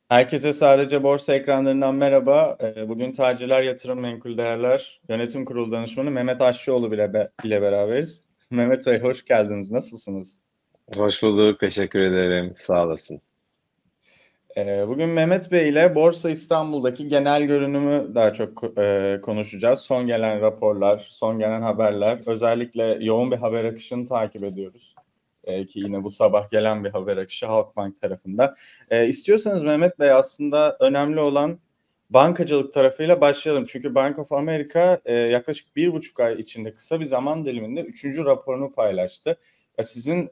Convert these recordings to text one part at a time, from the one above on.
Herkese sadece borsa ekranlarından merhaba. Bugün Tacirler Yatırım Menkul Değerler Yönetim Kurulu Danışmanı Mehmet Aşçıoğlu ile beraberiz. Mehmet Bey hoş geldiniz. Nasılsınız? Hoş bulduk. Teşekkür ederim. Sağ olasın. Bugün Mehmet Bey ile Borsa İstanbul'daki genel görünümü daha çok konuşacağız. Son gelen raporlar, son gelen haberler. Özellikle yoğun bir haber akışını takip ediyoruz. Ki yine bu sabah gelen bir haber akışı Halkbank tarafında. İstiyorsanız Mehmet Bey aslında önemli olan bankacılık tarafıyla başlayalım. Çünkü Bank of America yaklaşık 1,5 ay içinde kısa bir zaman diliminde 3. raporunu paylaştı. Sizin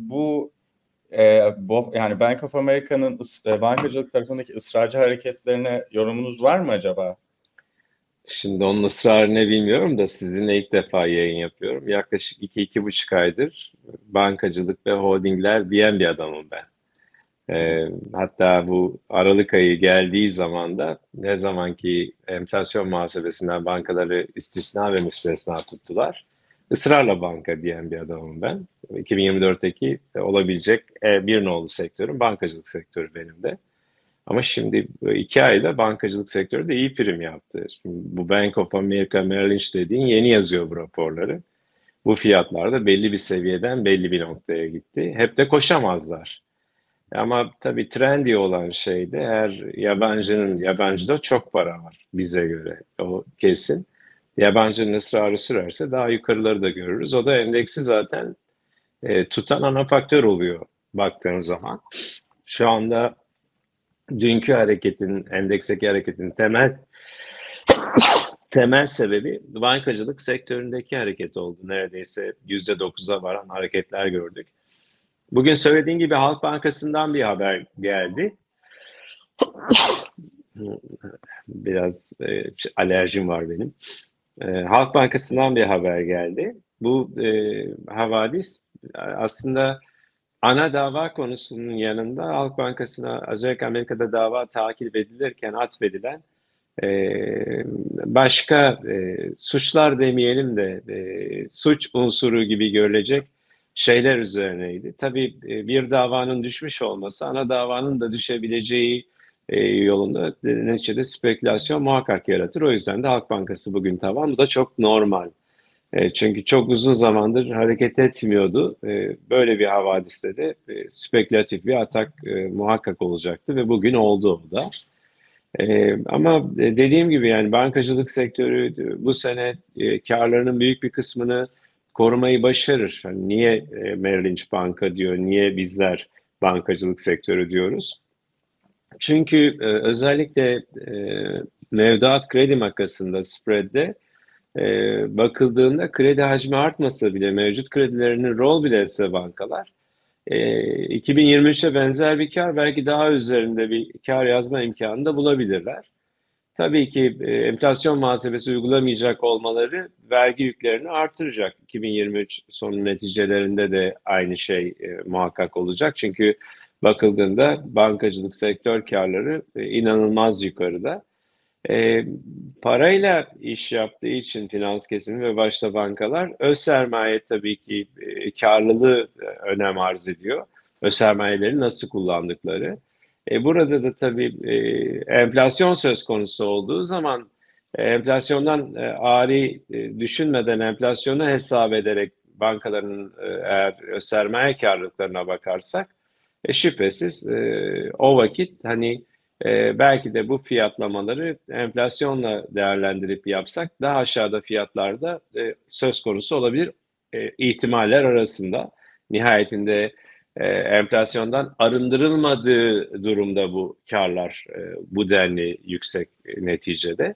yani Bank of America'nın bankacılık tarafındaki ısrarcı hareketlerine yorumunuz var mı acaba? Şimdi onun ısrarını bilmiyorum da sizinle ilk defa yayın yapıyorum. Yaklaşık 2-2,5 aydır bankacılık ve holdingler diyen bir adamım ben. Hatta bu Aralık ayı geldiği zaman da ne zamanki enflasyon muhasebesinden bankaları istisna ve müstesna tuttular. Israrla banka diyen bir adamım ben. 2024'teki olabilecek bir nolu sektörüm bankacılık sektörü benim de. Ama şimdi 2 ayda bankacılık sektörü de iyi prim yaptı. Şimdi bu Bank of America Merrill Lynch dediğin yeni yazıyor bu raporları. Bu fiyatlar da belli bir seviyeden belli bir noktaya gitti. Hep de koşamazlar. Ama tabii trendy olan şey de eğer yabancıda çok para var bize göre. O kesin. Yabancının ısrarı sürerse daha yukarıları da görürüz. O da endeksi zaten tutan ana faktör oluyor baktığın zaman. Şu anda dünkü endeksteki hareketin temel sebebi bankacılık sektöründeki hareket oldu. Neredeyse %9'a varan hareketler gördük. Bugün söylediğin gibi Halk Bankası'ndan bir haber geldi. Biraz alerjim var benim. Halk Bankası'ndan bir haber geldi. Bu havadis aslında ana dava konusunun yanında Halk Bankası'na özellikle Amerika'da dava takip edilirken atfedilen başka suçlar demeyelim de suç unsuru gibi görülecek şeyler üzerineydi. Tabii bir davanın düşmüş olması ana davanın da düşebileceği yolunda neticede spekülasyon muhakkak yaratır. O yüzden de Halk Bankası bugün tavan. Bu da çok normal. Çünkü çok uzun zamandır hareket etmiyordu. Böyle bir havadiste de spekülatif bir atak muhakkak olacaktı ve bugün oldu o da. Ama dediğim gibi yani bankacılık sektörü bu sene karlarının büyük bir kısmını korumayı başarır. Hani niye Merrill Lynch banka diyor, niye bizler bankacılık sektörü diyoruz? Çünkü özellikle mevduat kredi makasında, spread'de bakıldığında kredi hacmi artmasa bile mevcut kredilerinin rol bile etse bankalar 2023'e benzer bir kar belki daha üzerinde bir kar yazma imkanı da bulabilirler. Tabii ki enflasyon muhasebesi uygulamayacak olmaları vergi yüklerini artıracak. 2023 sonu neticelerinde de aynı şey muhakkak olacak. Çünkü bakıldığında bankacılık sektör karları inanılmaz yukarıda. E, Parayla iş yaptığı için finans kesimi ve başta bankalar öz sermaye tabii ki karlılığı önem arz ediyor. Öz sermayeleri nasıl kullandıkları. Burada da tabii enflasyon söz konusu olduğu zaman enflasyondan ari düşünmeden enflasyonu hesap ederek bankaların eğer öz sermaye karlılıklarına bakarsak şüphesiz o vakit hani belki de bu fiyatlamaları enflasyonla değerlendirip yapsak daha aşağıda fiyatlarda söz konusu olabilir ihtimaller arasında. Nihayetinde enflasyondan arındırılmadığı durumda bu karlar bu denli yüksek neticede.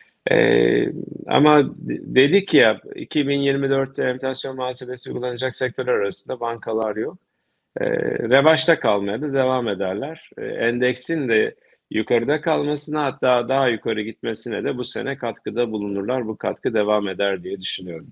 Ama dedik ya 2024'te enflasyon muhasebesi uygulanacak sektörler arasında bankalar yok. Revaçta kalmaya da devam ederler. Endeksin de yukarıda kalmasına hatta daha yukarı gitmesine de bu sene katkıda bulunurlar. Bu katkı devam eder diye düşünüyorum.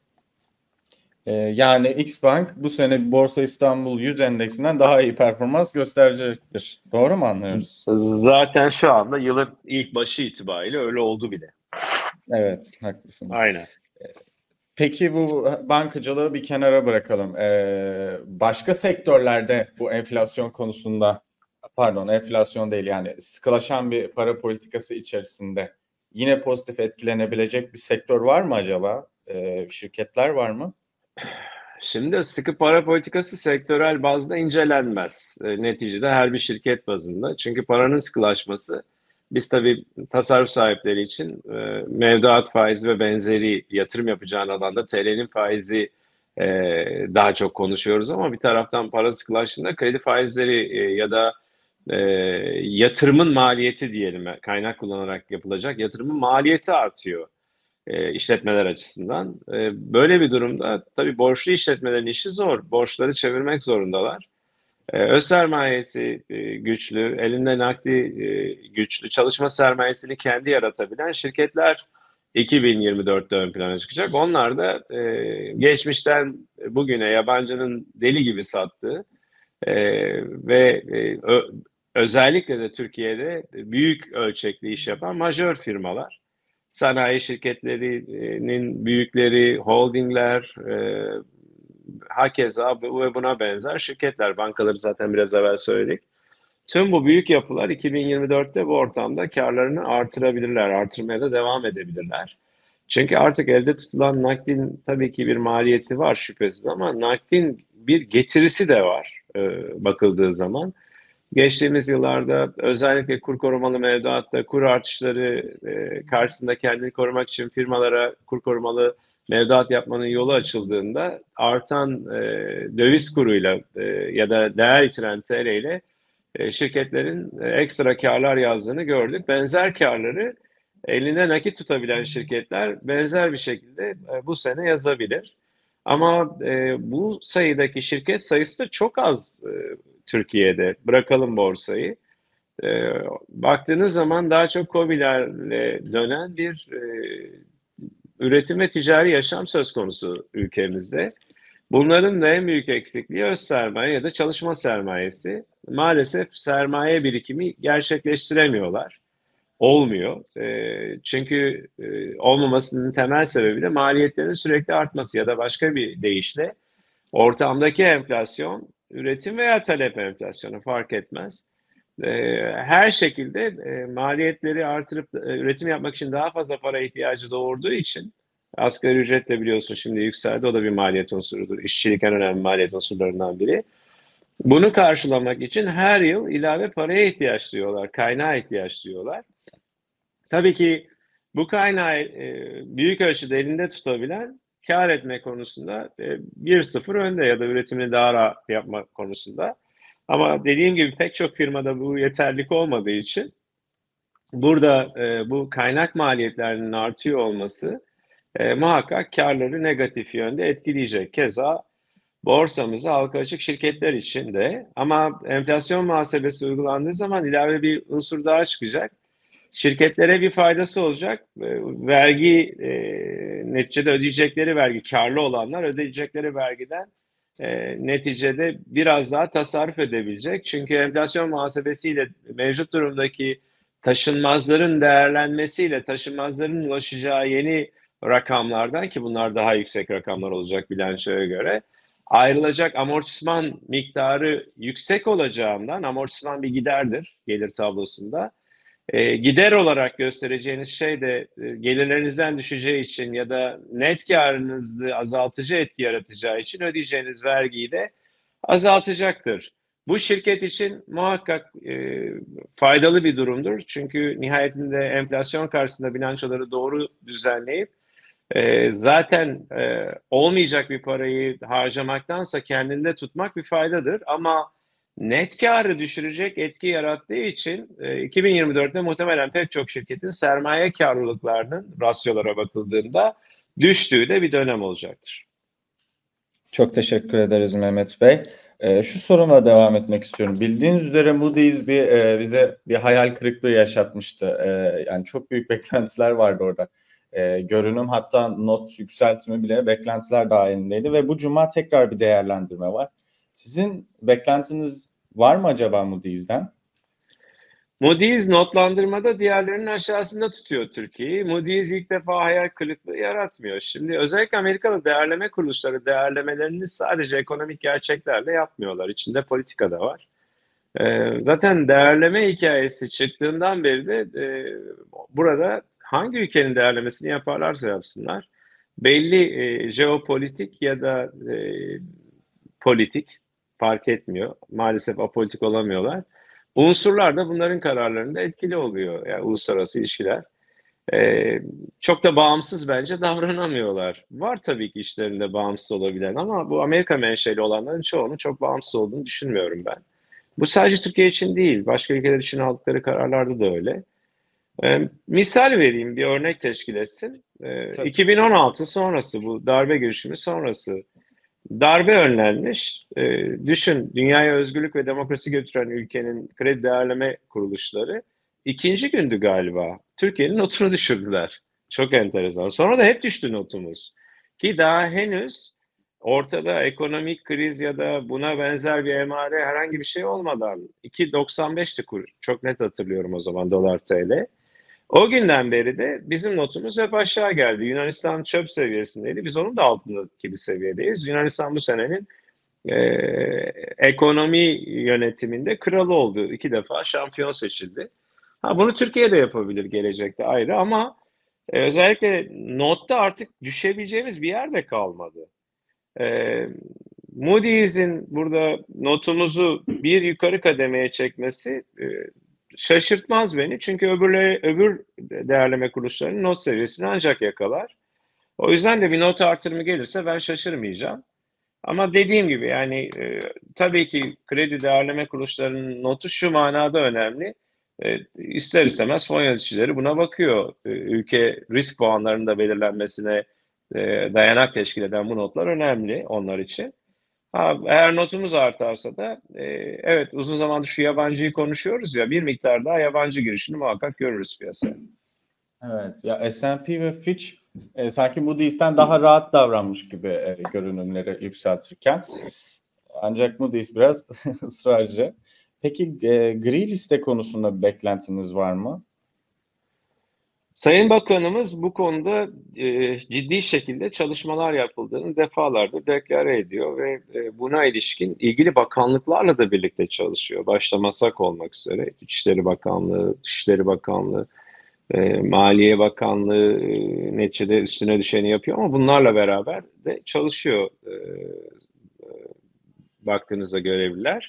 Yani Xbank bu sene Borsa İstanbul 100 endeksinden daha iyi performans gösterecektir. Doğru mu anlıyoruz? Zaten şu anda yılın ilk başı itibariyle öyle oldu bile. Evet, haklısınız. Aynen. Peki bu bankacılığı bir kenara bırakalım. Başka sektörlerde bu enflasyon konusunda pardon, enflasyon değil, yani sıkılaşan bir para politikası içerisinde yine pozitif etkilenebilecek bir sektör var mı acaba? Şirketler var mı? Şimdi sıkı para politikası sektörel bazda incelenmez. Neticede her bir şirket bazında. Çünkü paranın sıkılaşması, biz tabii tasarruf sahipleri için mevduat faizi ve benzeri yatırım yapacağın alanda TL'nin faizi e, daha çok konuşuyoruz, ama bir taraftan para sıkılaştığında kredi faizleri ya da e, yatırımın maliyeti diyelim, kaynak kullanarak yapılacak yatırımın maliyeti artıyor işletmeler açısından. Böyle bir durumda tabii borçlu işletmelerin işi zor. Borçları çevirmek zorundalar. Öz sermayesi güçlü, elinde nakdi güçlü, çalışma sermayesini kendi yaratabilen şirketler 2024'te ön plana çıkacak. Onlar da geçmişten bugüne yabancının deli gibi sattığı ve özellikle de Türkiye'de büyük ölçekli iş yapan majör firmalar, sanayi şirketlerinin büyükleri, holdingler, hakeza bu ve buna benzer şirketler, bankaları zaten biraz evvel söyledik. Tüm bu büyük yapılar 2024'te bu ortamda karlarını artırabilirler, artırmaya da devam edebilirler. Çünkü artık elde tutulan nakdin tabii ki bir maliyeti var şüphesiz, ama nakdin bir getirisi de var bakıldığı zaman. Geçtiğimiz yıllarda özellikle kur korumalı mevduatta kur artışları karşısında kendini korumak için firmalara kur korumalı mevduat yapmanın yolu açıldığında artan döviz kuruyla ya da değer yitiren TL ile şirketlerin ekstra karlar yazdığını gördük. Benzer karları elinde nakit tutabilen şirketler benzer bir şekilde bu sene yazabilir. Ama bu sayıdaki şirket sayısı da çok az Türkiye'de. Bırakalım borsayı. Baktığınız zaman daha çok KOBİ'lerle dönen bir üretim ve ticari yaşam söz konusu ülkemizde. Bunların da en büyük eksikliği öz sermaye ya da çalışma sermayesi. Maalesef sermaye birikimi gerçekleştiremiyorlar. Olmuyor. Çünkü olmamasının temel sebebi de maliyetlerin sürekli artması ya da başka bir deyişle ortamdaki enflasyon, üretim veya talep enflasyonu fark etmez. Her şekilde maliyetleri artırıp üretim yapmak için daha fazla para ihtiyacı doğurduğu için asgari ücret de biliyorsun şimdi yükseldi. O da bir maliyet unsurudur. İşçilik en önemli maliyet unsurlarından biri. Bunu karşılamak için her yıl ilave paraya ihtiyaç duyuyorlar, kaynağa ihtiyaç duyuyorlar. Tabii ki bu kaynağı büyük ölçüde elinde tutabilen kar etme konusunda 1-0 önde ya da üretimini daha rahat yapma konusunda. Ama dediğim gibi pek çok firmada bu yeterlilik olmadığı için burada bu kaynak maliyetlerinin artıyor olması muhakkak karları negatif yönde etkileyecek. Keza borsamızı halka açık şirketler için de, ama enflasyon muhasebesi uygulandığı zaman ilave bir unsur daha çıkacak. Şirketlere bir faydası olacak. Vergi neticede ödeyecekleri vergi, karlı olanlar ödeyecekleri vergiden neticede biraz daha tasarruf edebilecek. Çünkü enflasyon muhasebesiyle mevcut durumdaki taşınmazların değerlenmesiyle taşınmazların ulaşacağı yeni rakamlardan, ki bunlar daha yüksek rakamlar olacak bilançoya göre, ayrılacak amortisman miktarı yüksek olacağından, amortisman bir giderdir gelir tablosunda. Gider olarak göstereceğiniz şey de gelirlerinizden düşeceği için ya da net karınızı azaltıcı etki yaratacağı için ödeyeceğiniz vergiyi de azaltacaktır. Bu şirket için muhakkak faydalı bir durumdur. Çünkü nihayetinde enflasyon karşısında bilançoları doğru düzenleyip zaten olmayacak bir parayı harcamaktansa kendinde tutmak bir faydadır. Ama net karı düşürecek etki yarattığı için 2024'te muhtemelen pek çok şirketin sermaye karlılıklarının rasyolara bakıldığında düştüğü de bir dönem olacaktır. Çok teşekkür ederiz Mehmet Bey. Şu sorumla devam etmek istiyorum. Bildiğiniz üzere Moody's bize bir hayal kırıklığı yaşatmıştı. Yani çok büyük beklentiler vardı orada. Görünüm, hatta not yükseltimi bile beklentiler dahilindeydi ve bu cuma tekrar bir değerlendirme var. Sizin beklentiniz var mı acaba Moody's'den? Moody's notlandırmada diğerlerinin aşağısında tutuyor Türkiye'yi. Moody's ilk defa hayal kırıklığı yaratmıyor. Şimdi özellikle Amerikalı değerleme kuruluşları değerlemelerini sadece ekonomik gerçeklerle yapmıyorlar. İçinde politika da var. Zaten değerleme hikayesi çıktığından beri de burada hangi ülkenin değerlemesini yaparlarsa yapsınlar belli jeopolitik ya da politik fark etmiyor. Maalesef apolitik olamıyorlar. Unsurlar da bunların kararlarında etkili oluyor. Yani uluslararası ilişkiler. Ee, Çok da bağımsız bence davranamıyorlar. Var tabii ki işlerinde bağımsız olabilen ama bu Amerika menşeli olanların çoğunun çok bağımsız olduğunu düşünmüyorum ben. Bu sadece Türkiye için değil, başka ülkeler için aldıkları kararlarda da öyle. Misal vereyim, bir örnek teşkil etsin. Tabii. 2016 sonrası, bu darbe girişimi sonrası darbe önlenmiş. Düşün, dünyaya özgürlük ve demokrasi götüren ülkenin kredi değerleme kuruluşları ikinci gündü galiba. Türkiye'nin notunu düşürdüler. Çok enteresan. Sonra da hep düştü notumuz. Ki daha henüz ortada ekonomik kriz ya da buna benzer bir emare herhangi bir şey olmadan 2.95'ti kur. Çok net hatırlıyorum o zaman dolar TL. O günden beri de bizim notumuz hep aşağı geldi. Yunanistan çöp seviyesindeydi. Biz onun da altındaki bir seviyedeyiz. Yunanistan bu senenin e, ekonomi yönetiminde kralı oldu. 2 defa şampiyon seçildi. Ha, bunu Türkiye de yapabilir gelecekte ayrı ama özellikle notta artık düşebileceğimiz bir yer de kalmadı. E, Moody's'in burada notumuzu bir yukarı kademeye çekmesi şaşırtmaz beni. Çünkü öbür değerleme kuruluşlarının not seviyesini ancak yakalar. O yüzden de bir not artırımı gelirse ben şaşırmayacağım. Ama dediğim gibi yani tabii ki kredi değerleme kuruluşlarının notu şu manada önemli. İster istemez fon yöneticileri buna bakıyor. Ülke risk puanlarının da belirlenmesine dayanak teşkil eden bu notlar önemli onlar için. Ha, eğer notumuz artarsa da evet, uzun zamandır şu yabancıyı konuşuyoruz ya, bir miktar daha yabancı girişini muhakkak görürüz piyasaya. Evet, ya S&P ve Fitch sanki Moody's'ten daha rahat davranmış gibi görünümleri yükseltirken. Ancak Moody's biraz ısrarcı. Peki gri liste konusunda bir beklentiniz var mı? Sayın Bakanımız bu konuda ciddi şekilde çalışmalar yapıldığını defalardır deklare ediyor ve buna ilişkin ilgili bakanlıklarla da birlikte çalışıyor. Başta MASAK olmak üzere İçişleri Bakanlığı, Dışişleri Bakanlığı, Maliye Bakanlığı neticede üstüne düşeni yapıyor ama bunlarla beraber de çalışıyor baktığınızda görevliler.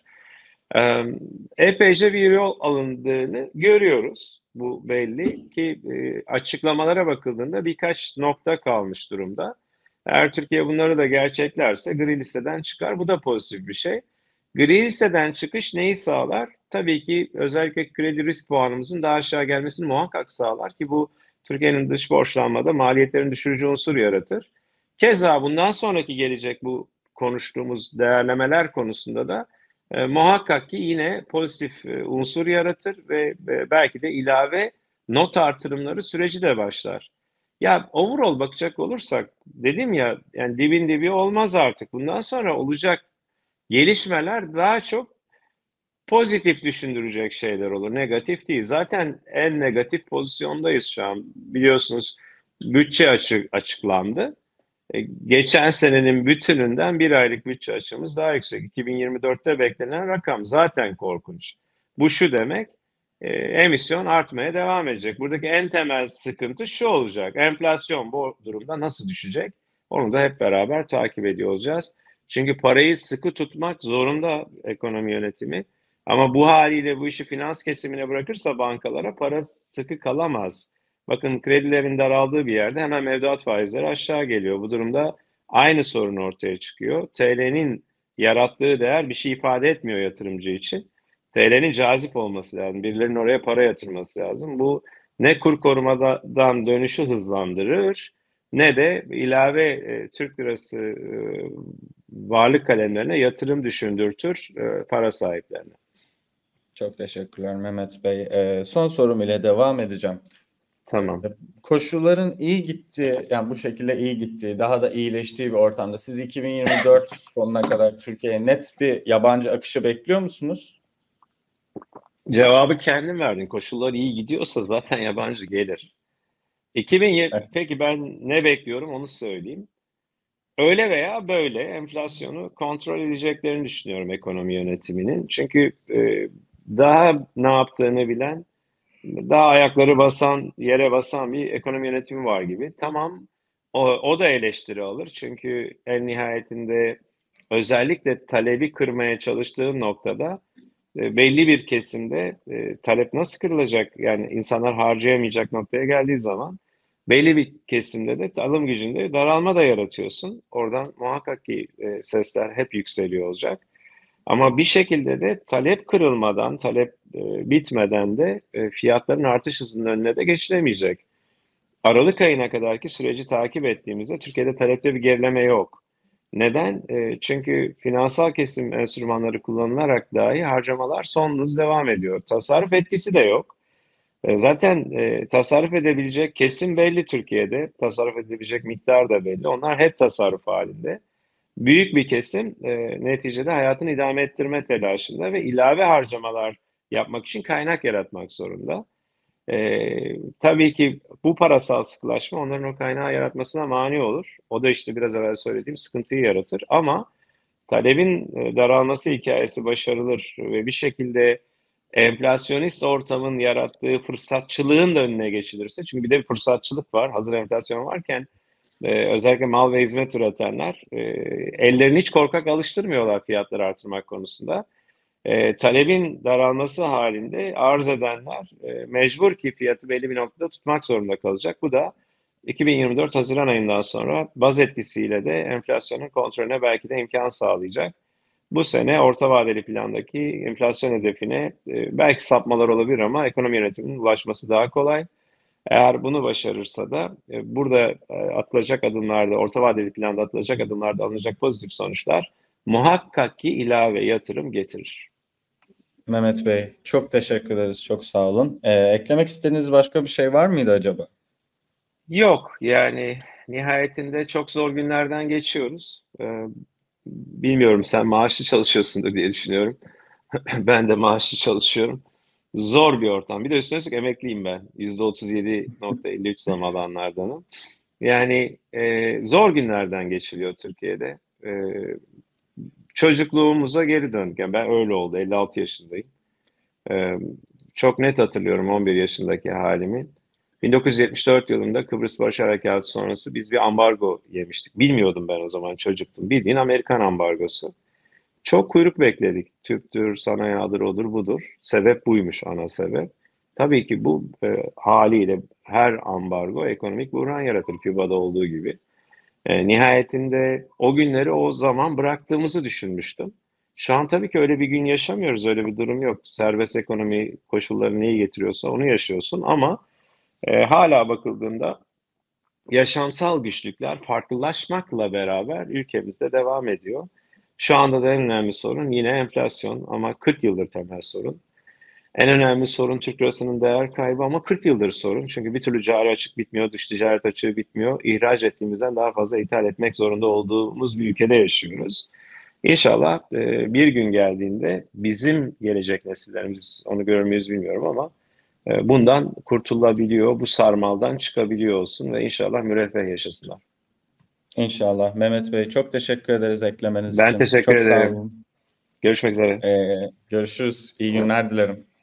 Epeyce bir yol alındığını görüyoruz. Bu belli ki açıklamalara bakıldığında birkaç nokta kalmış durumda. Eğer Türkiye bunları da gerçeklerse gri listeden çıkar. Bu da pozitif bir şey. Gri listeden çıkış neyi sağlar? Tabii ki özellikle kredi risk puanımızın daha aşağı gelmesini muhakkak sağlar ki bu Türkiye'nin dış borçlanmada maliyetlerin düşürücü unsur yaratır. Keza bundan sonraki gelecek bu konuştuğumuz değerlemeler konusunda da muhakkak ki yine pozitif unsur yaratır ve belki de ilave not artırımları süreci de başlar. Ya overall bakacak olursak dedim ya, yani dibin dibi olmaz artık. Bundan sonra olacak gelişmeler daha çok pozitif düşündürecek şeyler olur. Negatif değil. Zaten en negatif pozisyondayız şu an. Biliyorsunuz bütçe açıklandı. Geçen senenin bütününden bir aylık bütçe açığımız daha yüksek. 2024'te beklenen rakam zaten korkunç. Bu şu demek, emisyon artmaya devam edecek. Buradaki en temel sıkıntı şu olacak. Enflasyon bu durumda nasıl düşecek? Onu da hep beraber takip ediyor olacağız. Çünkü parayı sıkı tutmak zorunda ekonomi yönetimi. Ama bu haliyle bu işi finans kesimine bırakırsa bankalara para sıkı kalamaz. Bakın, kredilerin daraldığı bir yerde hemen mevduat faizleri aşağı geliyor. Bu durumda aynı sorun ortaya çıkıyor. TL'nin yarattığı değer bir şey ifade etmiyor yatırımcı için. TL'nin cazip olması lazım. Birilerinin oraya para yatırması lazım. Bu ne kur korumadan dönüşü hızlandırır ne de ilave Türk lirası varlık kalemlerine yatırım düşündürtür para sahiplerine. Çok teşekkürler Mehmet Bey. Son sorum ile devam edeceğim. Tamam. Koşulların iyi gittiği, yani bu şekilde iyi gittiği, daha da iyileştiği bir ortamda siz 2024 sonuna kadar Türkiye'ye net bir yabancı akışı bekliyor musunuz? Cevabı kendin verdin. Koşullar iyi gidiyorsa zaten yabancı gelir. 2020, Evet. peki ben ne bekliyorum onu söyleyeyim. Öyle veya böyle enflasyonu kontrol edeceklerini düşünüyorum ekonomi yönetiminin. Çünkü daha ne yaptığını bilen, daha ayakları basan, yere basan bir ekonomi yönetimi var gibi. Tamam, o da eleştiri alır. Çünkü en nihayetinde özellikle talebi kırmaya çalıştığı noktada belli bir kesimde talep nasıl kırılacak? Yani insanlar harcayamayacak noktaya geldiği zaman belli bir kesimde de alım gücünde daralma da yaratıyorsun. Oradan muhakkak ki sesler hep yükseliyor olacak. Ama bir şekilde de talep kırılmadan, talep bitmeden de fiyatların artış hızının önüne de geçilemeyecek. Aralık ayına kadarki süreci takip ettiğimizde Türkiye'de talepte bir gerileme yok. Neden? Çünkü finansal kesim enstrümanları kullanılarak dahi harcamalar son hız devam ediyor. Tasarruf etkisi de yok. Zaten tasarruf edebilecek kesim belli Türkiye'de. Tasarruf edebilecek miktar da belli. Onlar hep tasarruf halinde. Büyük bir kesim neticede hayatını idame ettirme telaşında ve ilave harcamalar yapmak için kaynak yaratmak zorunda. Tabii ki bu parasal sıkılaşma onların o kaynağı yaratmasına mani olur. O da işte biraz evvel söylediğim sıkıntıyı yaratır. Ama talebin daralması hikayesi başarılır ve bir şekilde enflasyonist ortamın yarattığı fırsatçılığın da önüne geçilirse, çünkü bir de bir fırsatçılık var. Hazır enflasyon varken özellikle mal ve hizmet üretenler ellerini hiç korkak alıştırmıyorlar fiyatları artırmak konusunda. Talebin daralması halinde arz edenler mecbur ki fiyatı belli bir noktada tutmak zorunda kalacak. Bu da 2024 Haziran ayından sonra baz etkisiyle de enflasyonun kontrolüne belki de imkan sağlayacak. Bu sene orta vadeli plandaki enflasyon hedefine belki sapmalar olabilir ama ekonomi yönetiminin ulaşması daha kolay. Eğer bunu başarırsa da burada atılacak adımlarda, orta vadeli planda atılacak adımlarda alınacak pozitif sonuçlar muhakkak ki ilave yatırım getirir. Mehmet Bey, çok teşekkür ederiz. Çok sağ olun. Eklemek istediğiniz başka bir şey var mıydı acaba? Yok, yani nihayetinde çok zor günlerden geçiyoruz. Bilmiyorum, sen maaşlı çalışıyorsundur diye düşünüyorum. Ben de maaşlı çalışıyorum. Zor bir ortam. Bir de üstüne üstlük emekliyim ben. %37,53 zam alanlardanım. Yani zor günlerden geçiliyor Türkiye'de. Çocukluğumuza geri döndük. Yani ben öyle oldu. 56 yaşındayım. Ee, Çok net hatırlıyorum 11 yaşındaki halimi. 1974 yılında Kıbrıs Barış Harekatı sonrası biz bir ambargo yemiştik. Bilmiyordum, ben o zaman çocuktum. Bildiğin Amerikan ambargosu. Çok kuyruk bekledik. Tüptür, sana yağdır, odur budur. Sebep buymuş, ana sebep. Tabii ki bu haliyle her ambargo ekonomik buhran yaratır, Küba'da olduğu gibi. Nihayetinde o günleri o zaman bıraktığımızı düşünmüştüm. Şu an tabii ki öyle bir gün yaşamıyoruz, öyle bir durum yok. Serbest ekonomi koşulları neyi getiriyorsa onu yaşıyorsun ama hala bakıldığında yaşamsal güçlükler farklılaşmakla beraber ülkemizde devam ediyor. Şu anda da en önemli sorun yine enflasyon, ama 40 yıldır temel sorun. En önemli sorun Türk lirasının değer kaybı, ama 40 yıldır sorun. Çünkü bir türlü cari açık bitmiyor, dış ticaret açığı bitmiyor. İhraç ettiğimizden daha fazla ithal etmek zorunda olduğumuz bir ülkede yaşıyoruz. İnşallah bir gün geldiğinde bizim gelecek nesillerimiz onu görür müyüz bilmiyorum ama bundan kurtulabiliyor, bu sarmaldan çıkabiliyor olsun ve inşallah müreffeh yaşasınlar. İnşallah. Mehmet Bey, çok teşekkür ederiz eklemeniz Ben için. teşekkür Çok sağ ederim. olun. Görüşmek üzere. Görüşürüz. İyi günler dilerim.